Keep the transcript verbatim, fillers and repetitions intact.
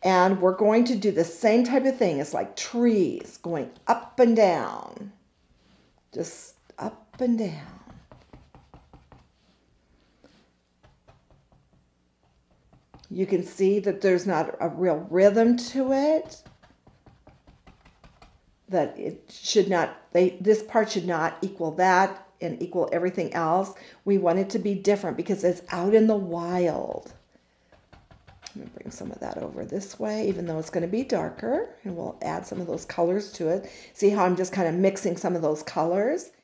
And we're going to do the same type of thing. It's like trees going up and down. Just up and down. You can see that there's not a real rhythm to it. That it should not, they, this part should not equal that and equal everything else. We want it to be different because it's out in the wild. I'm going to bring some of that over this way, even though it's going to be darker. And we'll add some of those colors to it. See how I'm just kind of mixing some of those colors?